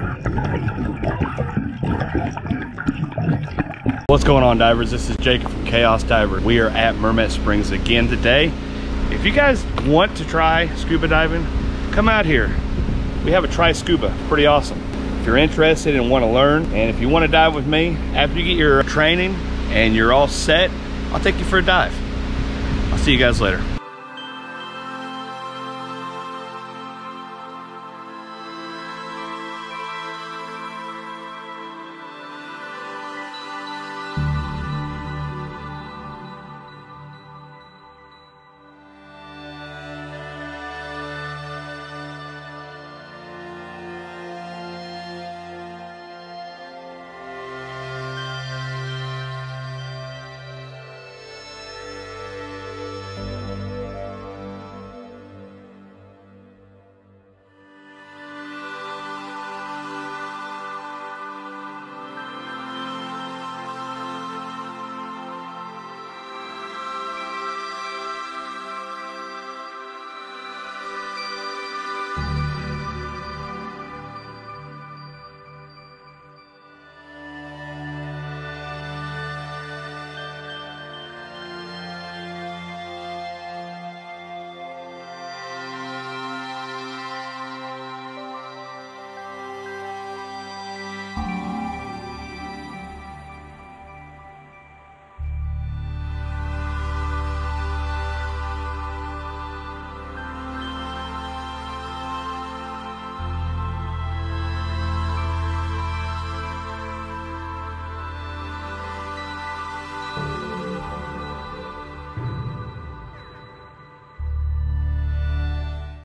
What's going on, divers? This is Jacob from Chaos Diver. We are at Mermet Springs again today. If you guys want to try scuba diving, come out here. We have a Try Scuba, pretty awesome. If you're interested and want to learn, and if you want to dive with me, after you get your training and you're all set, I'll take you for a dive. I'll see you guys later.